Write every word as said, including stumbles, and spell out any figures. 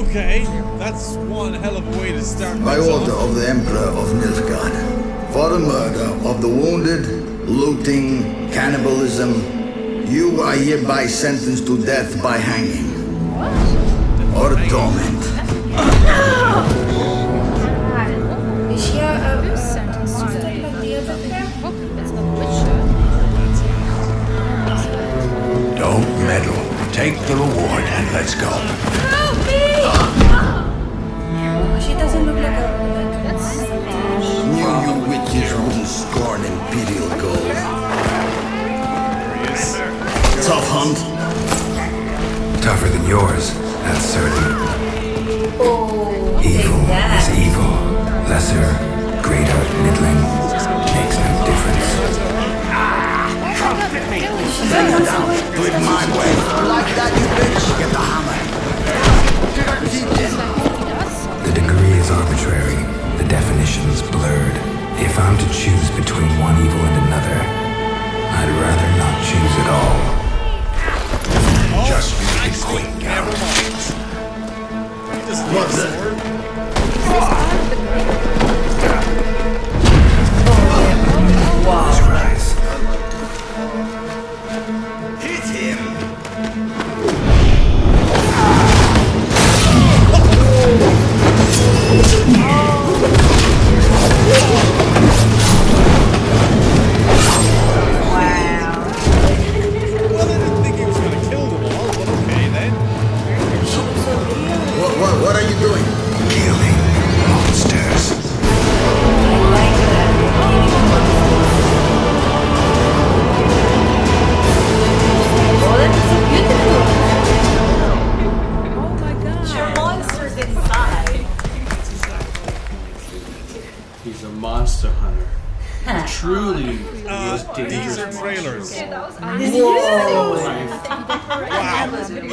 Okay, that's one hell of a way to start. By order of the Emperor of Nilfgaard, for the murder of the wounded, looting, cannibalism, you are hereby sentenced to death by hanging. Or torment. Is he a who's sentenced to death? Don't meddle. Take the reward and let's go. Help me! She doesn't look like a... That's... Knew you witches wouldn't scorn imperial gold. Tough hunt. Tougher than yours, that's certain. Oh, Evil is evil. Lesser, greater, middling, makes no difference. Take her down. Do it my way. Like that, you bitch. Get the hammer. The degree is arbitrary. The definition's blurred. If I'm to choose between one evil and another, I'd rather not choose at all. Just make it quick, Garrett. What's that? Wow. Rise. Hit him! What are you doing? Killing monsters. Oh, that's beautiful. Oh my god. Your monsters inside. He's a monster hunter. Truly, Uh, these these are trailers. Yeah, that was Whoa! wow.